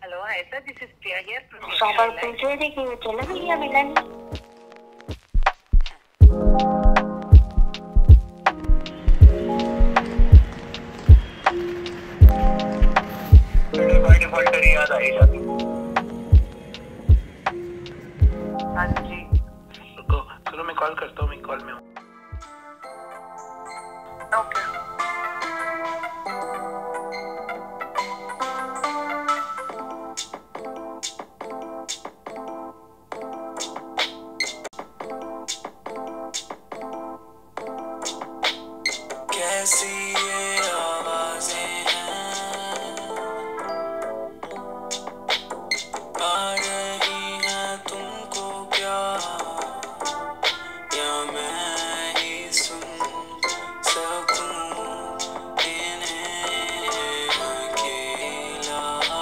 Hello hi sir, this is Priya here from पापा पूछे थे कि वो चला गया मिलन। बाय डिफॉल्ट तेरी याद आ ही जाती। हाँ जी रुको चलो मैं कॉल करता हूँ, मैं कॉल में हूँ। ओके। कैसी ये आवाजें हैं आ रही हैं तुमको क्या, या मैं ही सुन सकूं इन्हें अकेला।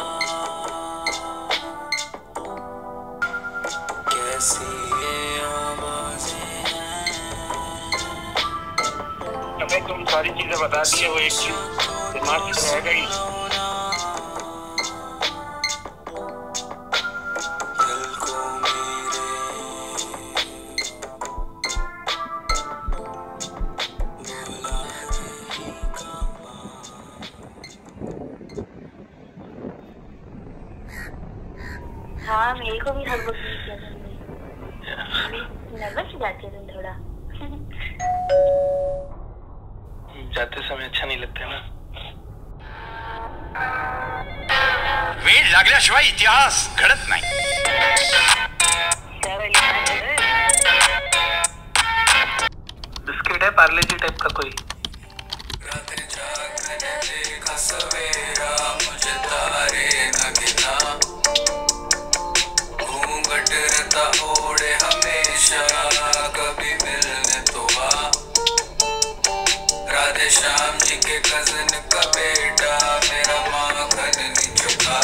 कैसी ये आवाजें हमें तुम सारी चीजें बता दी, वो एक चीज दिमाग से रह गई। दिल को मेरे बुला रही कमा। हाँ मेरे को भी हर वक्त नहीं नर्वस हो जाती है तुम थोड़ा। जाते समय अच्छा नहीं लगता ना। वेळ लागल्याशिवाय इतिहास घडत नाही। बिस्किट है पार्ले जी टाइप का कोई। रातें जागने देखा सवेरा, मुझे तारे न गिना। घूंघट रहता ओढ़े हमेशा, कभी मिलने तो आ। राधे श्याम जी के कजन का बेटा, मेरा माखन नहीं चुका।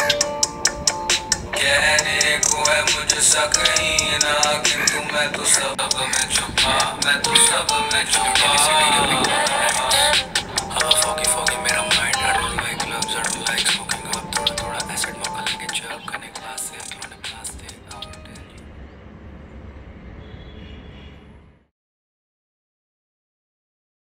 कहने को है मुझसा कहीं ना, किंतु मैं तो सब में छुपा, मैं तो सब में छुपा।